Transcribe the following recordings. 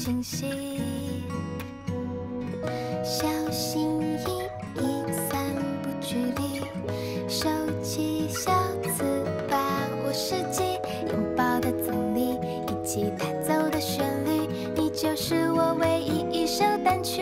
清晰。小心翼翼散步距离，收起小词，把握时机，拥抱的赠礼，一起弹奏的旋律，你就是我唯一一首单曲。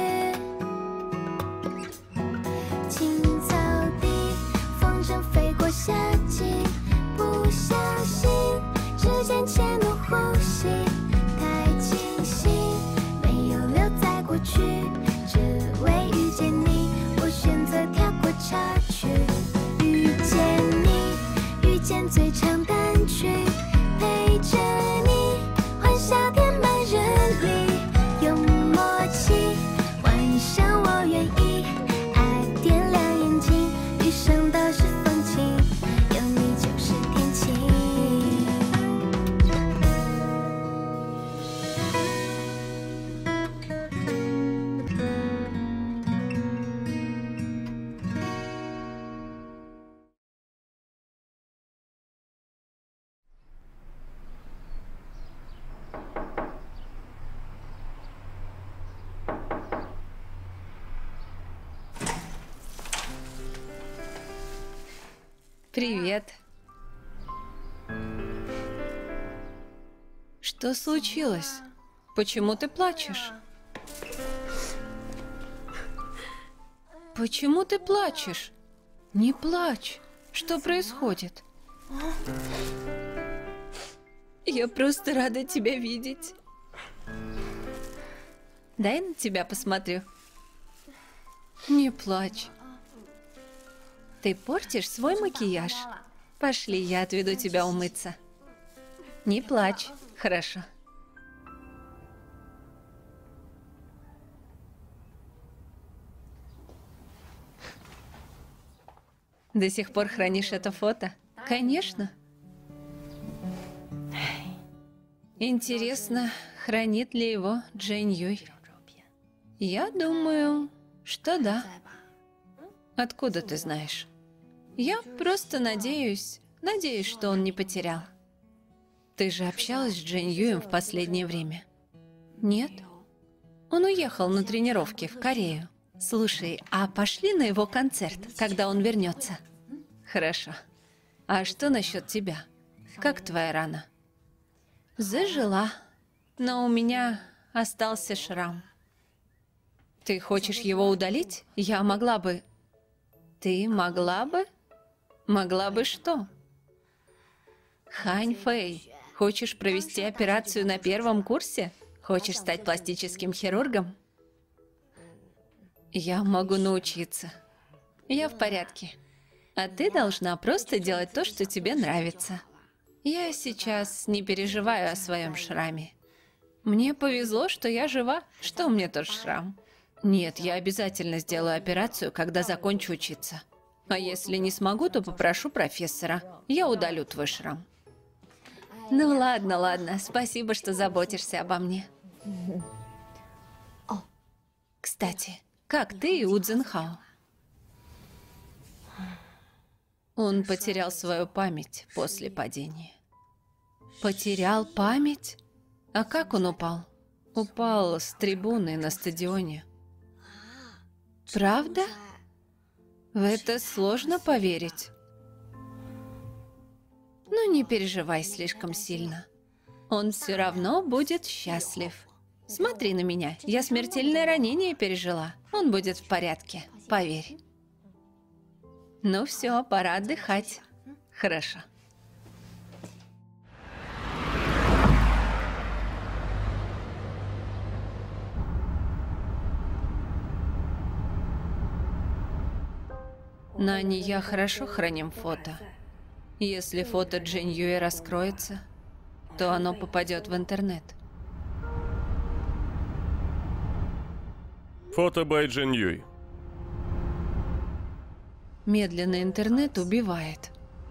青草地，风筝飞过夏季，不小心指尖牵入呼吸，太清晰，没有留在过去，只为遇见你，我选择跳过插曲。遇见你，遇见最长单曲，陪着你，欢笑填满人里，有默契，晚上我愿意，爱点亮眼睛，余生都是风景，有你就是天晴。 Привет. Что случилось? Почему ты плачешь? Почему ты плачешь? Не плачь. Что происходит? Я просто рада тебя видеть. Дай на тебя посмотрю. Не плачь. Ты портишь свой макияж. Пошли, я отведу тебя умыться. Не плачь, хорошо. До сих пор хранишь это фото? Конечно. Интересно, хранит ли его Джейн Юй? Я думаю, что да. Откуда ты знаешь? Я просто надеюсь, что он не потерял. Ты же общалась с Джейн Юем в последнее время? Нет? Он уехал на тренировки в Корею. Слушай, а пошли на его концерт, когда он вернется? Хорошо. А что насчет тебя? Как твоя рана? Зажила, но у меня остался шрам. Ты хочешь его удалить? Я могла бы... Ты могла бы? Могла бы что? Хань Фэй, хочешь провести операцию на первом курсе? Хочешь стать пластическим хирургом? Я могу научиться. Я в порядке. А ты должна просто делать то, что тебе нравится. Я сейчас не переживаю о своем шраме. Мне повезло, что я жива. Что мне тот шрам? Нет, я обязательно сделаю операцию, когда закончу учиться. А если не смогу, то попрошу профессора. Я удалю твой шрам. Ну ладно, ладно. Спасибо, что заботишься обо мне. Кстати, как ты и Удзенхао? Он потерял свою память после падения. Потерял память? А как он упал? Упал с трибуны на стадионе. Правда? В это сложно поверить. Ну, не переживай слишком сильно. Он все равно будет счастлив. Смотри на меня, я смертельное ранение пережила. Он будет в порядке, поверь. Ну все, пора отдыхать. Хорошо. Нани, я хорошо храним фото. Если фото Джейн Юэ раскроется, то оно попадет в интернет. Фото by Джейн Юй. Медленный интернет убивает.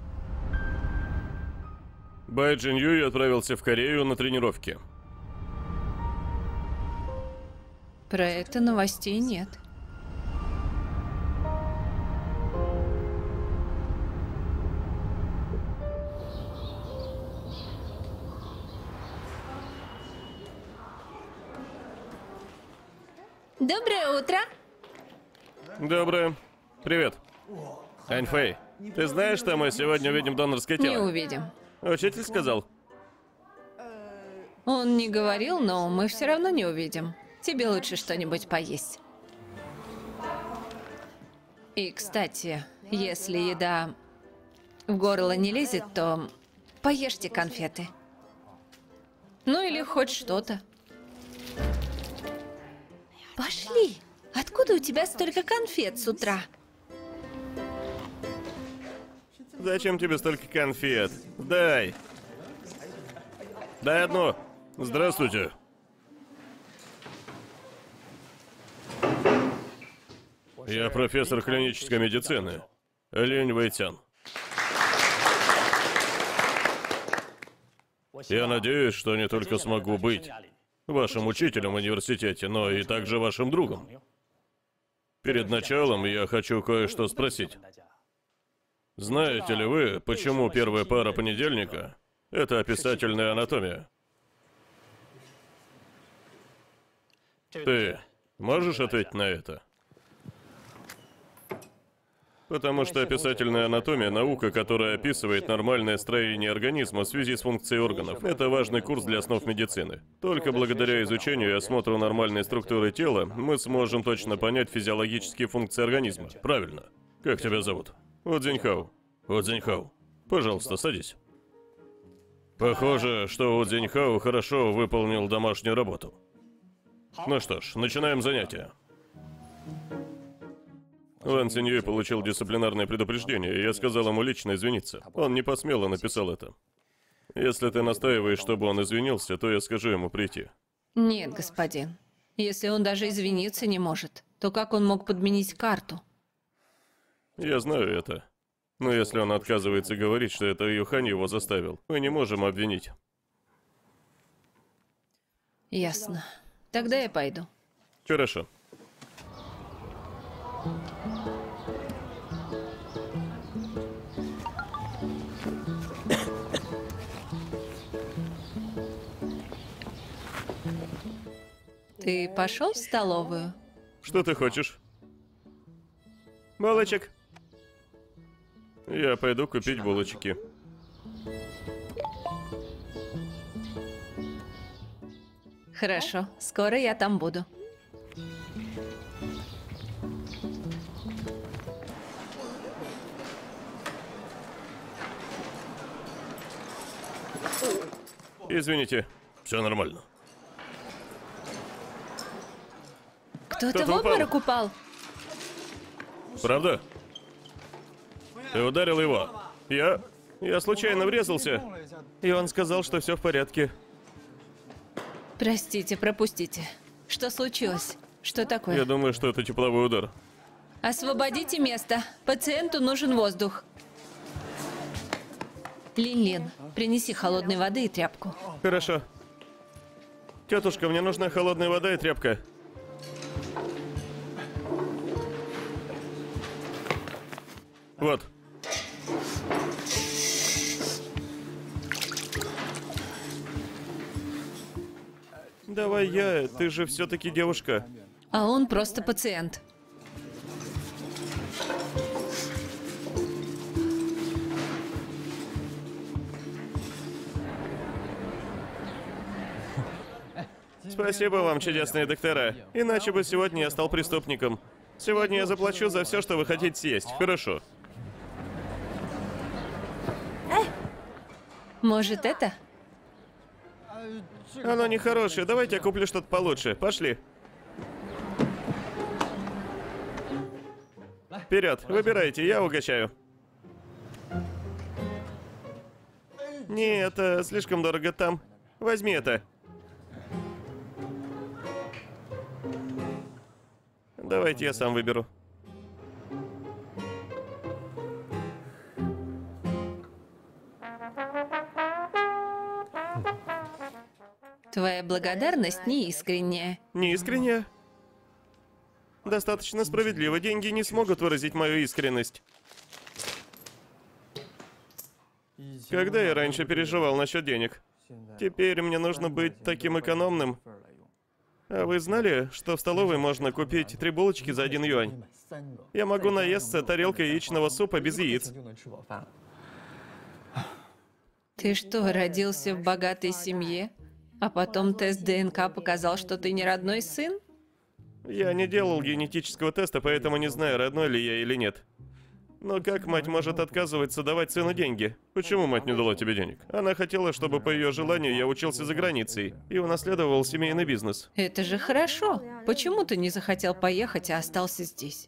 Бай Джин Юй отправился в Корею на тренировки. Про это новостей нет. Доброе утро. Доброе. Привет. Аньфэй, ты знаешь, что мы сегодня увидим донорское Не тело? увидим. Учитель сказал. Он не говорил, но мы все равно не увидим. Тебе лучше что-нибудь поесть. И, кстати, если еда в горло не лезет, то поешьте конфеты. Ну или хоть что-то. Пошли! Откуда у тебя столько конфет с утра? Зачем тебе столько конфет? Дай. Дай одну. Здравствуйте. Я профессор клинической медицины. Линь Вэйтян. Я надеюсь, что не только смогу быть вашим учителем в университете, но и также вашим другом. Перед началом я хочу кое-что спросить. Знаете ли вы, почему первая пара понедельника — это описательная анатомия? Ты можешь ответить на это? Потому что описательная анатомия — наука, которая описывает нормальное строение организма в связи с функцией органов. Это важный курс для основ медицины. Только благодаря изучению и осмотру нормальной структуры тела мы сможем точно понять физиологические функции организма. Правильно. Как тебя зовут? Удзиньхао. Удзиньхао. Пожалуйста, садись. Похоже, что Удзиньхао хорошо выполнил домашнюю работу. Ну что ж, начинаем занятие. Ван Циньюй получил дисциплинарное предупреждение, и я сказал ему лично извиниться. Он не посмело написал это. Если ты настаиваешь, чтобы он извинился, то я скажу ему прийти. Нет, господин. Если он даже извиниться не может, то как он мог подменить карту? Я знаю это. Но если он отказывается говорить, что это Юхань его заставил, мы не можем обвинить. Ясно. Тогда я пойду. Хорошо. Ты пошел в столовую? Что ты хочешь? Булочек. Я пойду купить булочки. Хорошо, скоро я там буду. Извините, все нормально. Кто-то в обморок упал. Правда? Ты ударил его. Я случайно врезался. И он сказал, что все в порядке. Простите, пропустите. Что случилось? Что такое? Я думаю, что это тепловой удар. Освободите место. Пациенту нужен воздух. Лин-Лин, принеси холодной воды и тряпку. Хорошо. Тетушка, мне нужна холодная вода и тряпка. Вот. Давай я, ты же все-таки девушка. А он просто пациент. Спасибо вам, чудесные доктора. Иначе бы сегодня я стал преступником. Сегодня я заплачу за все, что вы хотите съесть. Хорошо. Может, это? Оно нехорошее. Давайте я куплю что-то получше. Пошли. Вперед, выбирайте, я угощаю. Не, это слишком дорого там. Возьми это. Давайте я сам выберу. Твоя благодарность неискренняя. Неискренне? Достаточно справедливо. Деньги не смогут выразить мою искренность. Когда я раньше переживал насчет денег? Теперь мне нужно быть таким экономным. А вы знали, что в столовой можно купить 3 булочки за 1 юань? Я могу наесться тарелкой яичного супа без яиц. Ты что, родился в богатой семье, а потом тест ДНК показал, что ты не родной сын? Я не делал генетического теста, поэтому не знаю, родной ли я или нет. Но как мать может отказываться давать сыну деньги? Почему мать не дала тебе денег? Она хотела, чтобы по ее желанию я учился за границей и унаследовал семейный бизнес. Это же хорошо. Почему ты не захотел поехать, а остался здесь?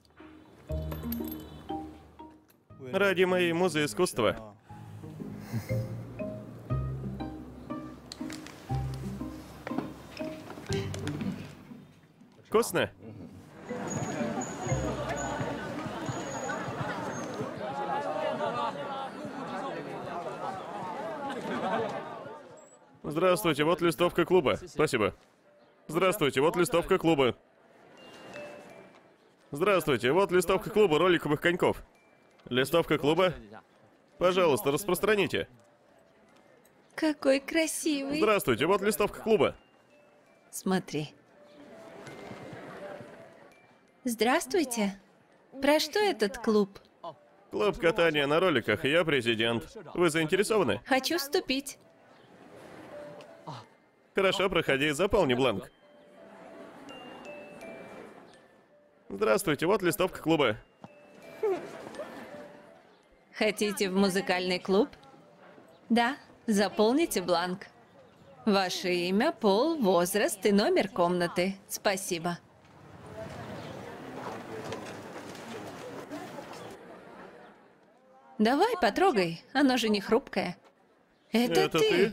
Ради моей музы искусства. Вкусно? Здравствуйте, вот листовка клуба. Спасибо. Здравствуйте, вот листовка клуба. Здравствуйте, вот листовка клуба роликовых коньков. Листовка клуба? Пожалуйста, распространите. Какой красивый. Здравствуйте, вот листовка клуба. Смотри. Здравствуйте. Про что этот клуб? Клуб катания на роликах, я президент. Вы заинтересованы? Хочу вступить. Хорошо, проходи, заполни бланк. Здравствуйте, вот листовка клуба. Хотите в музыкальный клуб? Да, заполните бланк. Ваше имя, пол, возраст и номер комнаты. Спасибо. Давай, потрогай, оно же не хрупкое. Это ты?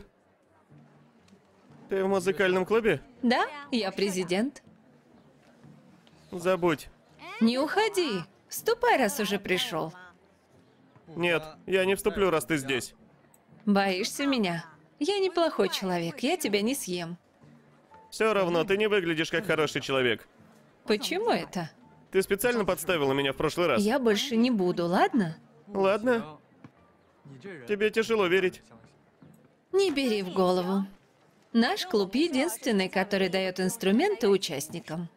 Ты в музыкальном клубе? Да, я президент. Забудь. Не уходи. Вступай, раз уже пришел. Нет, я не вступлю, раз ты здесь. Боишься меня? Я неплохой человек, я тебя не съем. Все равно, ты не выглядишь как хороший человек. Почему это? Ты специально подставила меня в прошлый раз. Я больше не буду, ладно? Ладно. Тебе тяжело верить. Не бери в голову. Наш клуб единственный, который дает инструменты участникам.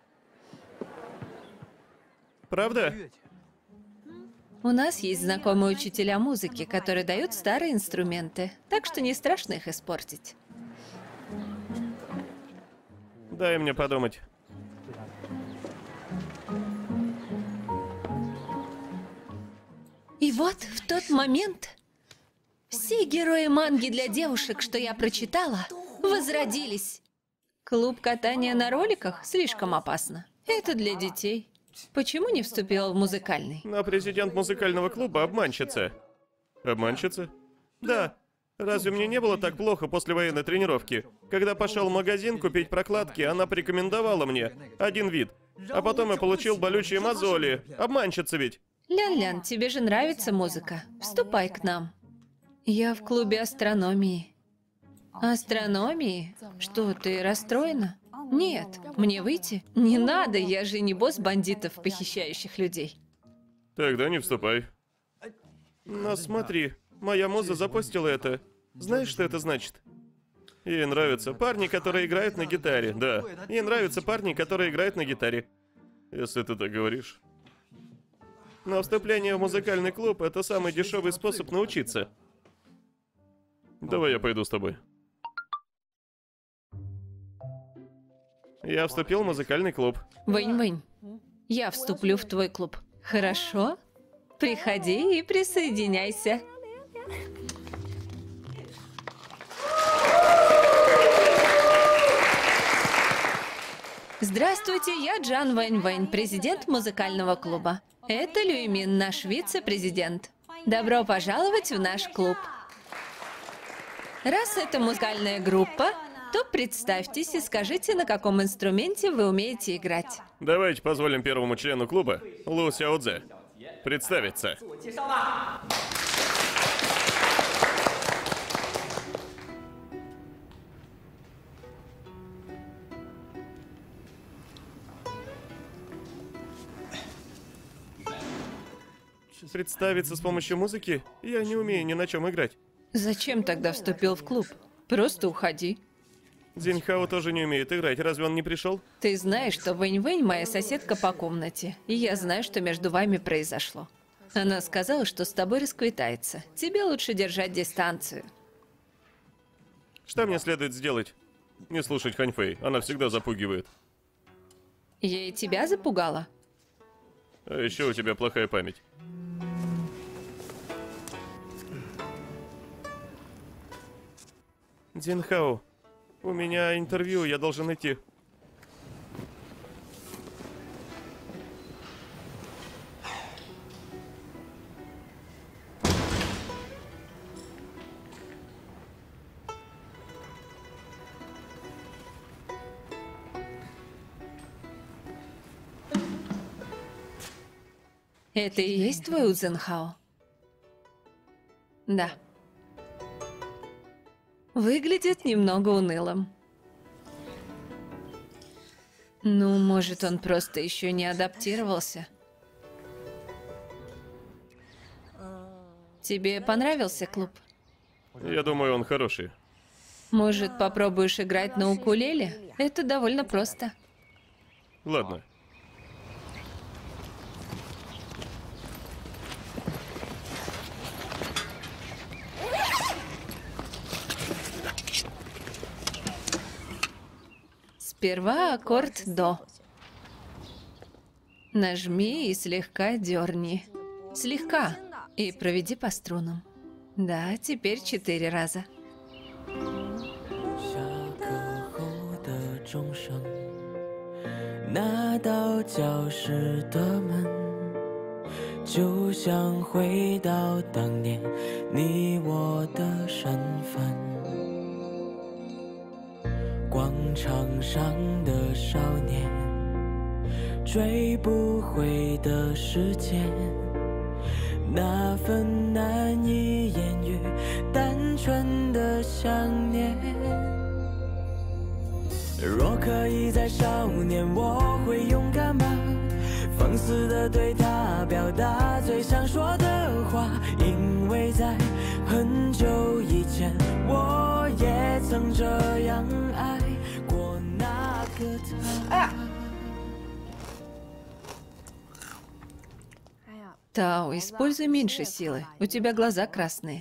Правда? У нас есть знакомые учителя музыки, которые дают старые инструменты, так что не страшно их испортить. Дай мне подумать. И вот в тот момент все герои манги для девушек, что я прочитала, возродились. Клуб катания на роликах слишком опасно. Это для детей. Почему не вступила в музыкальный? Но президент музыкального клуба обманщица. Обманщица? Да. Разве мне не было так плохо после военной тренировки? Когда пошел в магазин купить прокладки, она порекомендовала мне один вид. А потом я получил болючие мозоли. Обманщица ведь. Лян-Лян, тебе же нравится музыка. Вступай к нам. Я в клубе астрономии. Астрономии? Что, ты расстроена? Нет, мне выйти? Не надо, я же не босс бандитов, похищающих людей. Тогда не вступай. Но смотри, моя муза запостила это. Знаешь, что это значит? Ей нравятся парни, которые играют на гитаре. Да, ей нравятся парни, которые играют на гитаре. Если ты так говоришь. Но вступление в музыкальный клуб — это самый дешевый способ научиться. Давай я пойду с тобой. Я вступил в музыкальный клуб. Вэнь-Вэнь, я вступлю в твой клуб. Хорошо? Приходи и присоединяйся. Здравствуйте, я Джан Вэнь-Вэнь, президент музыкального клуба. Это Люймин, наш вице-президент. Добро пожаловать в наш клуб. Раз это музыкальная группа, то представьтесь и скажите, на каком инструменте вы умеете играть. Давайте позволим первому члену клуба, Лу Сяодзе, представиться. Представиться с помощью музыки? Я не умею ни на чем играть. Зачем тогда вступил в клуб? Просто уходи. Дзиньхао тоже не умеет играть, разве он не пришел? Ты знаешь, что Вэнь-Вэнь моя соседка по комнате, и я знаю, что между вами произошло. Она сказала, что с тобой расквитается. Тебе лучше держать дистанцию. Что мне следует сделать? Не слушать Ханьфэй, она всегда запугивает. Я и тебя запугала? А еще у тебя плохая память. Дзинхао, у меня интервью, я должен идти. Это и есть твой Узенхао? Да. Выглядит немного унылым. Ну, может, он просто еще не адаптировался. Тебе понравился клуб? Я думаю, он хороший. Может, попробуешь играть на укулеле? Это довольно просто. Ладно. Сперва аккорд до. Нажми и слегка дерни. Слегка. И проведи по струнам. Да, теперь 4 раза. 下课后的钟声，那道教室的门，就像回到当年你我的身份。广场上的少年，追不回的时间。 那份难以言喻、单纯的想念。若可以在少年，我会勇敢吧，放肆地对他表达最想说的话。因为在很久以前，我也曾这样爱过那个他。 Тао, используй меньше силы. У тебя глаза красные.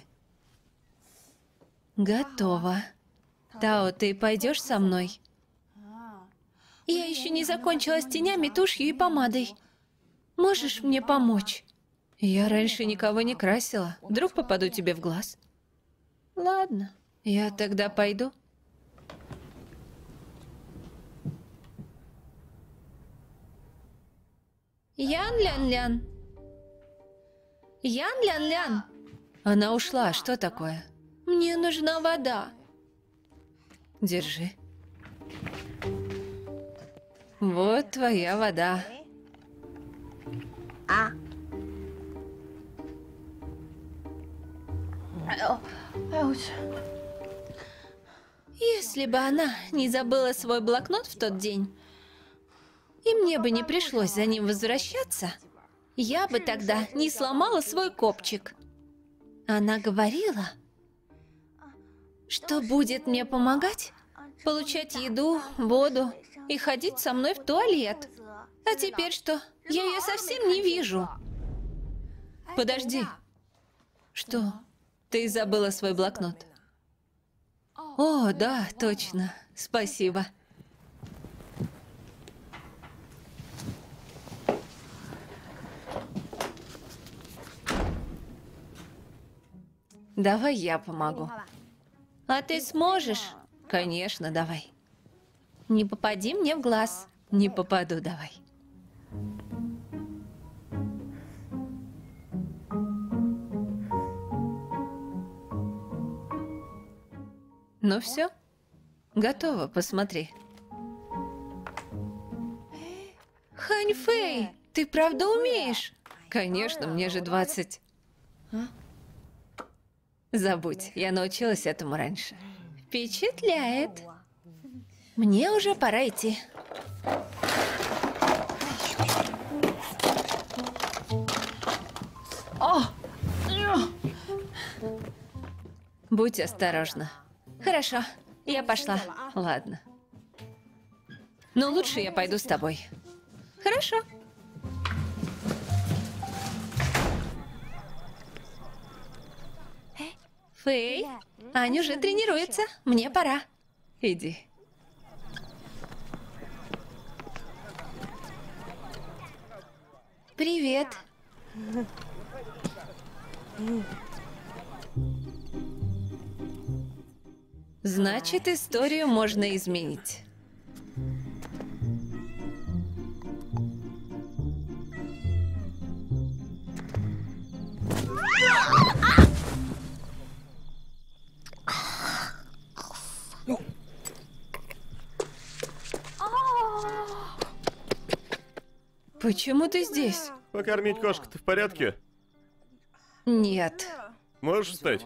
Готово. Тао, ты пойдешь со мной? Я еще не закончила с тенями, тушью и помадой. Можешь мне помочь? Я раньше никого не красила. Вдруг попаду тебе в глаз? Ладно, я тогда пойду. Ян-лян-лян. Ян-лян-лян. Она ушла. Что такое? Мне нужна вода. Держи. Вот твоя вода. Если бы она не забыла свой блокнот в тот день, и мне бы не пришлось за ним возвращаться, я бы тогда не сломала свой копчик. Она говорила, что будет мне помогать, получать еду, воду и ходить со мной в туалет. А теперь что? Я ее совсем не вижу. Подожди. Что? Ты забыла свой блокнот? О, да, точно. Спасибо. Давай я помогу. А ты сможешь? Конечно, давай. Не попади мне в глаз. Не попаду, давай. Ну все, готово, посмотри. Ханьфэй, ты правда умеешь? Конечно, мне же 20. Забудь, я научилась этому раньше. Впечатляет. Мне уже пора идти. Будь осторожна. Хорошо, Я пошла. Ладно. Но лучше я пойду с тобой. Хорошо. Фэй, Аня уже тренируется. Мне пора. Иди. Привет. Значит, историю можно изменить. Почему ты здесь? Покормить кошку-то в порядке? Нет. Можешь встать?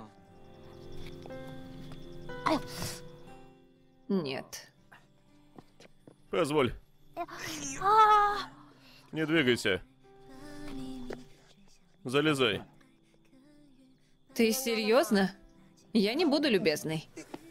Нет. Позволь. Не двигайся. Залезай. Ты серьезно? Я не буду любезной.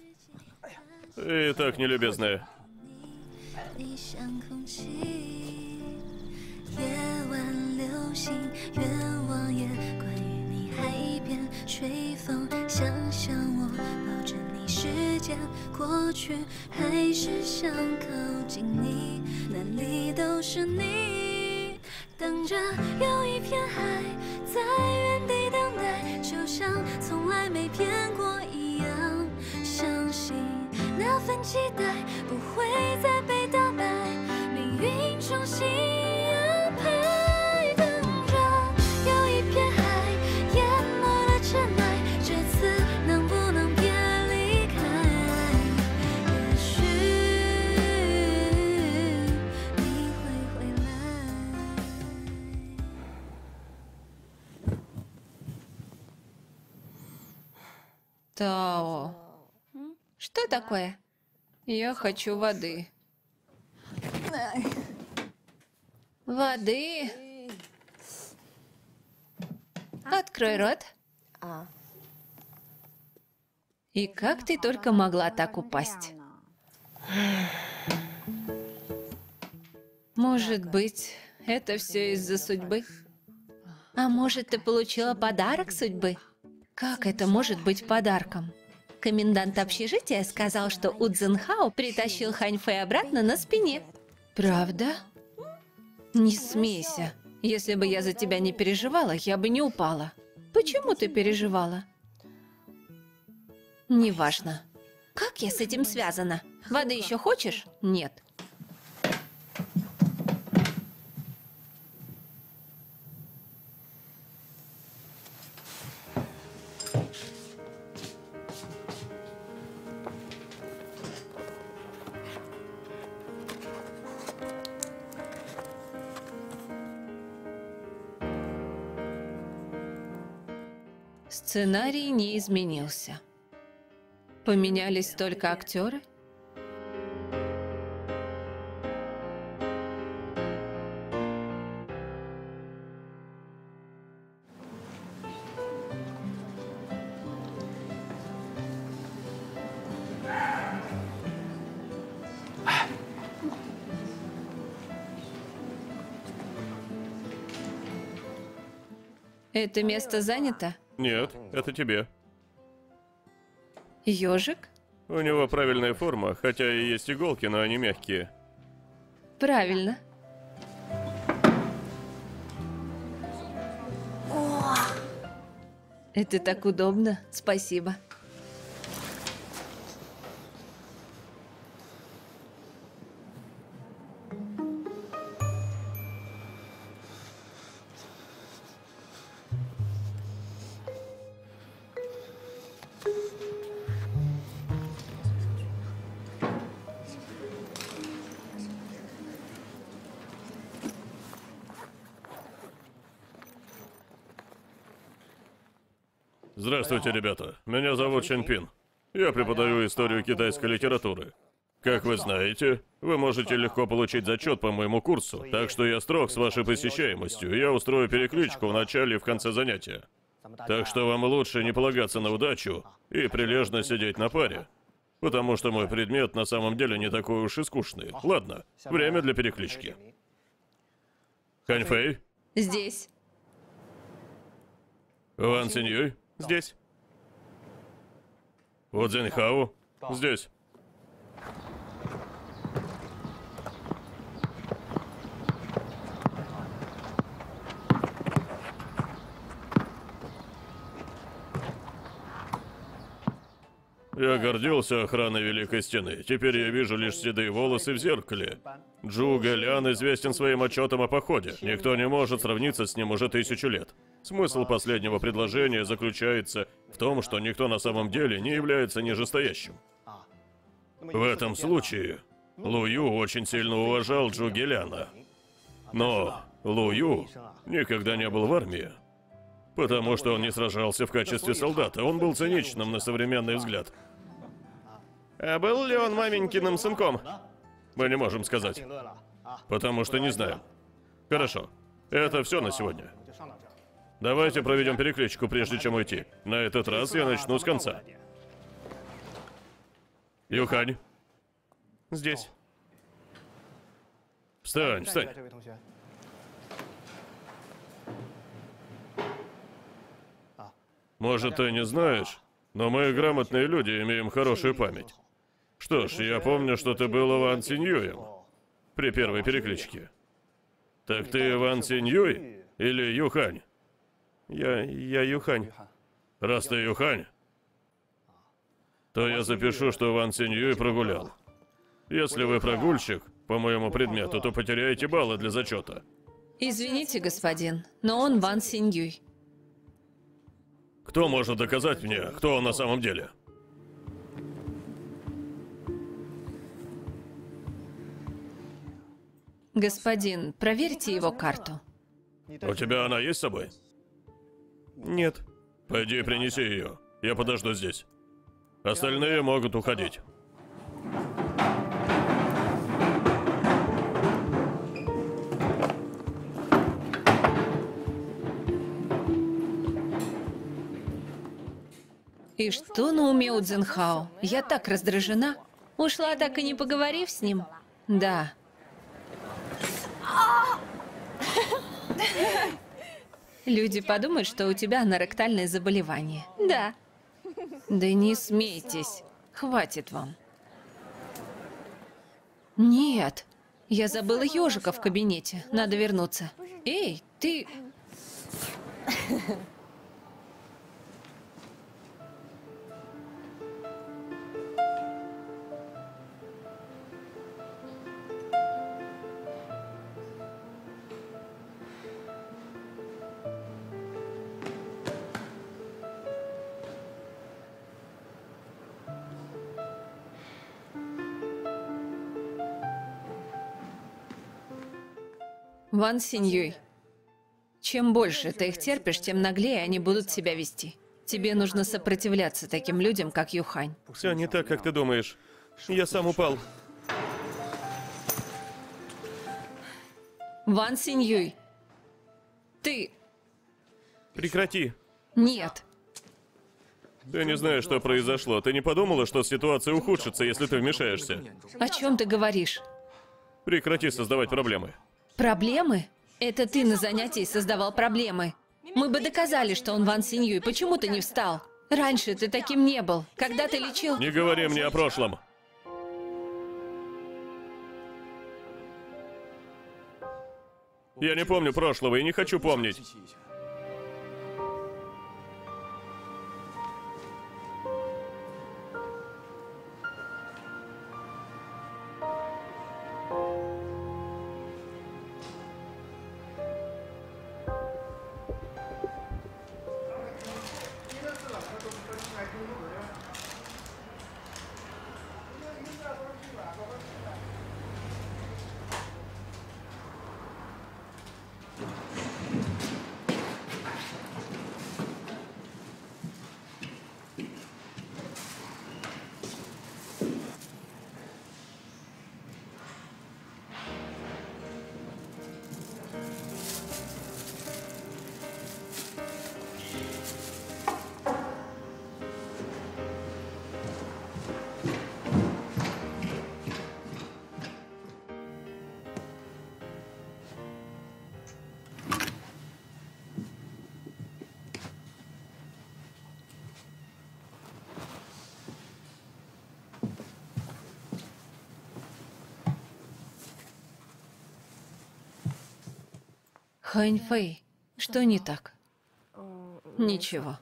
И так нелюбезная. 你像空气，夜晚流星，愿望也关于你海边吹风，想象我抱着你，时间过去，还是想靠近你，哪里都是你，等着有一片海在原地等待，就像从来没变过一样，相信那份期待不会再被打败，命运重新安排。等着有一片海淹没了尘埃，这次能不能别离开？也许你会回来。 Тао. Что такое? Я хочу воды. Воды. Открой рот. И как ты только могла так упасть? Может быть, это все из-за судьбы? А может, ты получила подарок судьбы? Как это может быть подарком? Комендант общежития сказал, что У Цзинхао притащил Хань Фэй обратно на спине. Правда? Не смейся. Если бы я за тебя не переживала, я бы не упала. Почему ты переживала? Неважно. Как я с этим связана? Воды еще хочешь? Нет. Сценарий не изменился. Поменялись только актеры? Это место занято? Нет, это тебе. Ёжик? У него правильная форма, хотя и есть иголки, но они мягкие. Правильно. Это так удобно. Спасибо. Здравствуйте, ребята. Меня зовут Чен Пин. Я преподаю историю китайской литературы. Как вы знаете, вы можете легко получить зачет по моему курсу, так что я строг с вашей посещаемостью. Я устрою перекличку в начале и в конце занятия. Так что вам лучше не полагаться на удачу и прилежно сидеть на паре. Потому что мой предмет на самом деле не такой уж и скучный. Ладно, время для переклички. Ханьфэй? Здесь. Ван Синьюй? Здесь. Ву Цзиньхао? Здесь. Я гордился охраной Великой Стены. Теперь я вижу лишь седые волосы в зеркале. Джу Галян известен своим отчетом о походе. Никто не может сравниться с ним уже 1000 лет. Смысл последнего предложения заключается в том, что никто на самом деле не является нижестоящим. В этом случае Лу Ю очень сильно уважал Джу Галяна. Но Лу Ю никогда не был в армии. Потому что он не сражался в качестве солдата. Он был циничным на современный взгляд. А был ли он маменькиным сынком? Мы не можем сказать. Потому что не знаем. Хорошо. Это все на сегодня. Давайте проведем перекличку, прежде чем уйти. На этот раз я начну с конца. Юхань. Здесь. Встань, встань. Может, ты не знаешь, но мы, грамотные люди, имеем хорошую память. Что ж, я помню, что ты был Ван Синьюем при первой перекличке. Так ты Ван Синьюй или Юхань? Я Юхань. Раз ты Юхань, то я запишу, что Ван Синьюй прогулял. Если вы прогульщик по моему предмету, то потеряете баллы для зачета. Извините, господин, но он Ван Синьюй. Кто может доказать мне, кто он на самом деле? Господин, проверьте его карту. У тебя она есть с собой? Нет. Пойди принеси ее. Я подожду здесь. Остальные могут уходить. И что на уме у Цзиньхао? Я так раздражена. Ушла, так и не поговорив с ним? Да. Люди подумают, что у тебя аноректальное заболевание. Да. Да не смейтесь. Хватит вам. Нет. Я забыла ежика в кабинете. Надо вернуться. Эй, ты... Ван Синьюй, чем больше ты их терпишь, тем наглее они будут себя вести. Тебе нужно сопротивляться таким людям, как Юхань. Все не так, как ты думаешь. Я сам упал. Ван Синьюй, ты... Прекрати. Нет. Ты не знаешь, что произошло. Ты не подумала, что ситуация ухудшится, если ты вмешаешься? О чем ты говоришь? Прекрати создавать проблемы. Проблемы? Это ты на занятии создавал проблемы. Мы бы доказали, что он Ван Синьюй. Почему ты не встал? Раньше ты таким не был. Когда ты лечил... Не говори мне о прошлом. Я не помню прошлого и не хочу помнить. Ханьфэй, что не так? Ничего.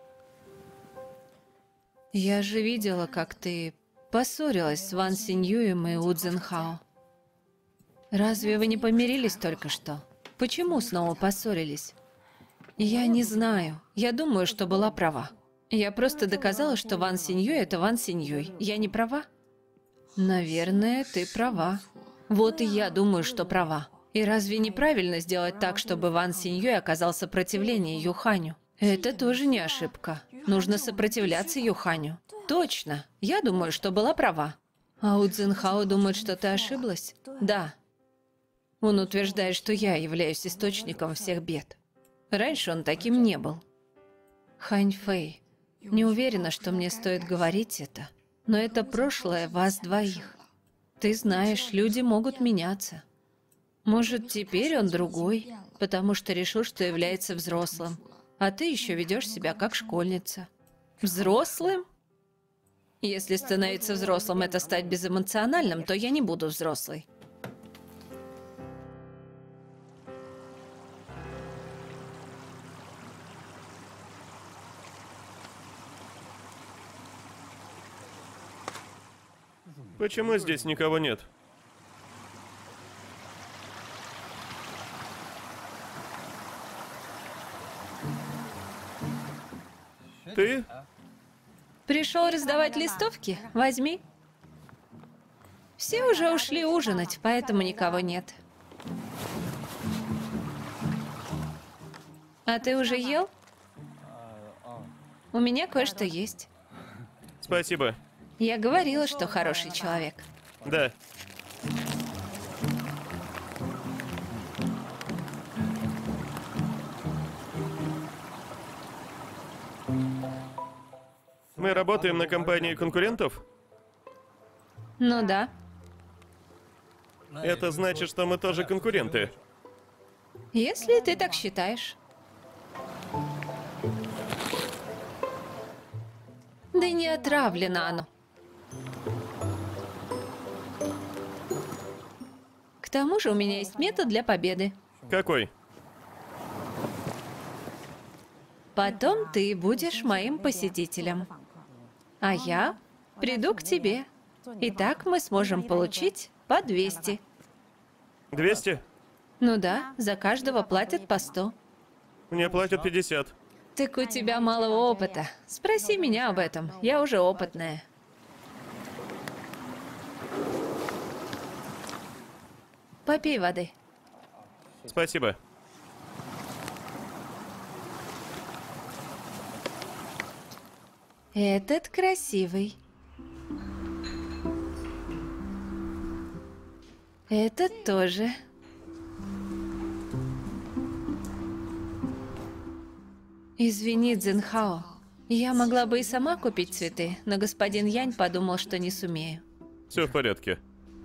Я же видела, как ты поссорилась с Ван Синьюем и У Цзинхао. Разве вы не помирились только что? Почему снова поссорились? Я не знаю. Я думаю, что была права. Я просто доказала, что Ван Синьюй — это Ван Синьюй. Я не права? Наверное, ты права. Вот и я думаю, что права. И разве неправильно сделать так, чтобы Ван Синьюй оказал сопротивление Юханю? Это тоже не ошибка. Нужно сопротивляться Юханю. Точно. Я думаю, что была права. А У Цзинхао думает, что ты ошиблась? Да. Он утверждает, что я являюсь источником всех бед. Раньше он таким не был. Ханьфэй, не уверена, что мне стоит говорить это, но это прошлое вас двоих. Ты знаешь, люди могут меняться. Может, теперь он другой, потому что решил, что является взрослым, а ты еще ведешь себя как школьница. Взрослым? Если становиться взрослым — это стать безэмоциональным, то я не буду взрослой. Почему здесь никого нет? Ты? Пришел раздавать листовки? Возьми. Все уже ушли ужинать, поэтому никого нет. А ты уже ел? У меня кое-что есть. Спасибо. Я говорила, что хороший человек. Да. Мы работаем на компании конкурентов? Ну да. Это значит, что мы тоже конкуренты. Если ты так считаешь. Да не отравлено оно. К тому же у меня есть метод для победы. Какой? Потом ты будешь моим посетителем. А я приду к тебе. И так мы сможем получить по 200. 200? Ну да, за каждого платят по 100. Мне платят 50. Так у тебя мало опыта. Спроси меня об этом. Я уже опытная. Попей воды. Спасибо. Этот красивый. Этот тоже. Извини, Цзинхао. Я могла бы и сама купить цветы, но господин Янь подумал, что не сумею. Все в порядке.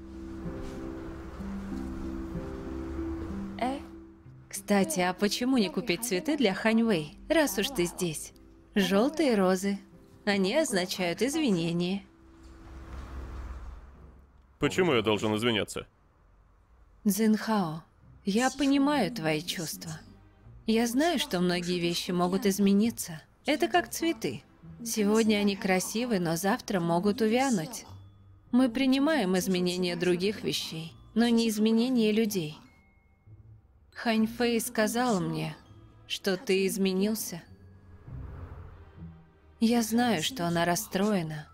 Кстати, а почему не купить цветы для Ханьвэй, раз уж ты здесь? Желтые розы. Они означают извинение. Почему я должен извиняться? Цзинхао, я понимаю твои чувства. Я знаю, что многие вещи могут измениться. Это как цветы. Сегодня они красивы, но завтра могут увянуть. Мы принимаем изменения других вещей, но не изменения людей. Ханьфэй сказал мне, что ты изменился. Я знаю, что она расстроена.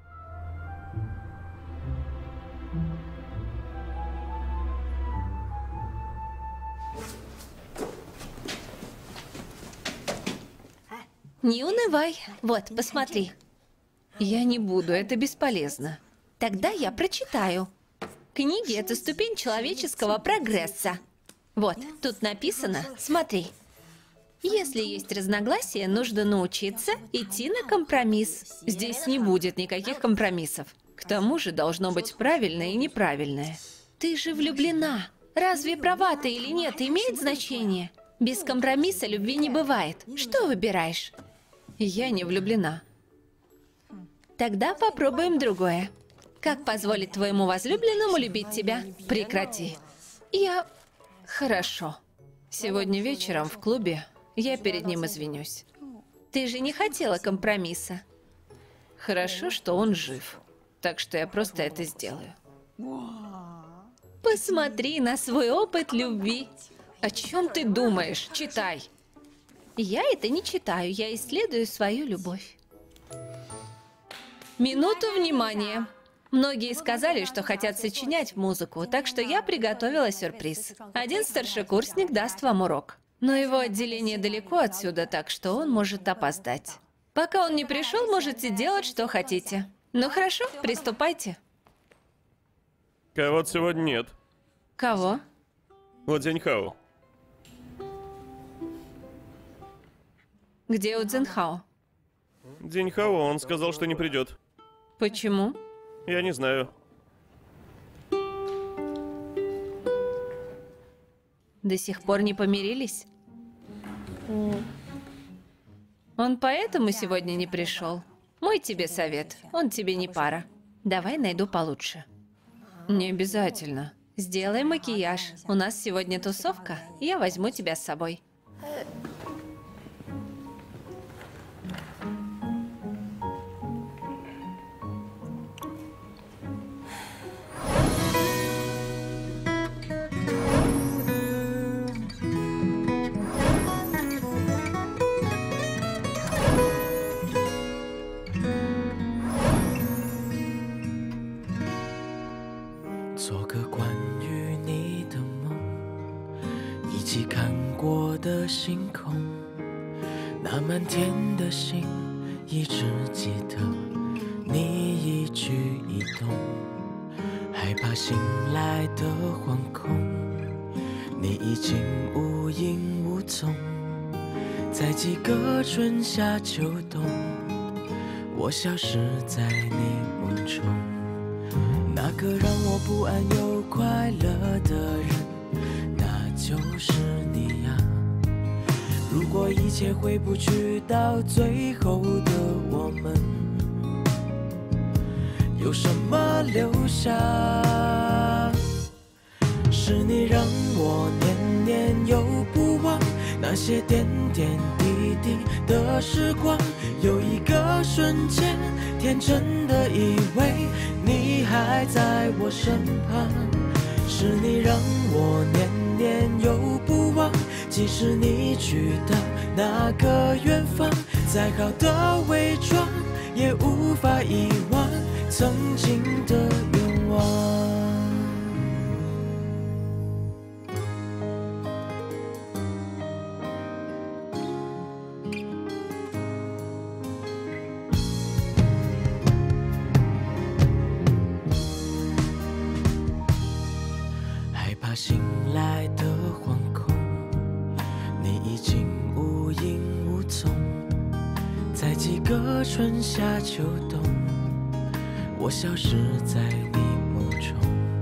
Не унывай. Вот, посмотри. Я не буду, это бесполезно. Тогда я прочитаю. Книги — это ступень человеческого прогресса. Вот, тут написано, смотри. Если есть разногласия, нужно научиться идти на компромисс. Здесь не будет никаких компромиссов. К тому же должно быть правильное и неправильное. Ты же влюблена. Разве права ты или нет имеет значение? Без компромисса любви не бывает. Что выбираешь? Я не влюблена. Тогда попробуем другое. Как позволить твоему возлюбленному любить тебя? Прекрати. Я... Хорошо. Сегодня вечером в клубе я перед ним извинюсь. Ты же не хотела компромисса. Хорошо, что он жив. Так что я просто это сделаю. Посмотри на свой опыт любви. О чем ты думаешь? Читай. Я это не читаю, я исследую свою любовь. Минуту внимания. Многие сказали, что хотят сочинять музыку, так что я приготовила сюрприз. Один старшекурсник даст вам урок. Но его отделение далеко отсюда, так что он может опоздать. Пока он не пришел, можете делать, что хотите. Ну хорошо, приступайте. Кого-то сегодня нет. Кого? Вот Зяньхао. Где Удзинхао? Зяньхао, он сказал, что не придет. Почему? Я не знаю. До сих пор не помирились? Он поэтому сегодня не пришел? Мой тебе совет, он тебе не пара. Давай найду получше. Не обязательно. Сделай макияж. У нас сегодня тусовка. Я возьму тебя с собой. 做个关于你的梦，一起看过的星空，那漫天的星，一直记得你一举一动，害怕醒来的惶恐，你已经无影无踪，在几个春夏秋冬，我消失在你梦中。那个让我不安又快乐的人，那就是你呀。如果一切回不去，到最后的我们，有什么留下？是你让我念念又不忘，那些点点滴滴的时光，有一个瞬间，天真的以为你还在我身旁。是你让我念念又不忘，即使你去到那个远方，再好的伪装也无法遗忘曾经的愿望。醒来的惶恐，你已经无影无踪，在几个春夏秋冬，我消失在你梦中。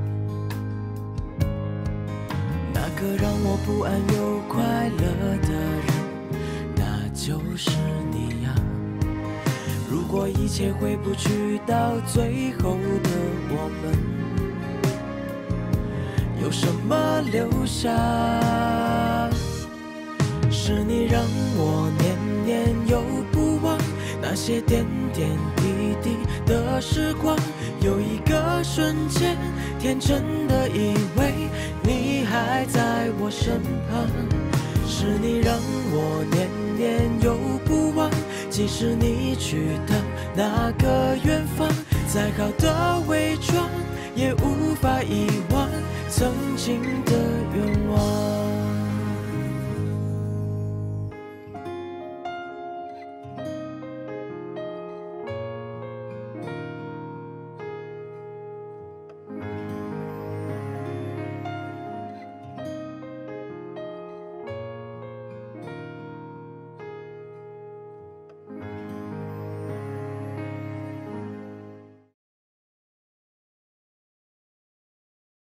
那个让我不安又快乐的人，那就是你呀。如果一切回不去，到最后的我们，有什么留下？是你让我念念又不忘，那些点点滴滴的时光，有一个瞬间，天真的以为你还在我身旁。是你让我念念又不忘，即使你去到那个远方，再好的伪装也无法遗忘曾经的愿望。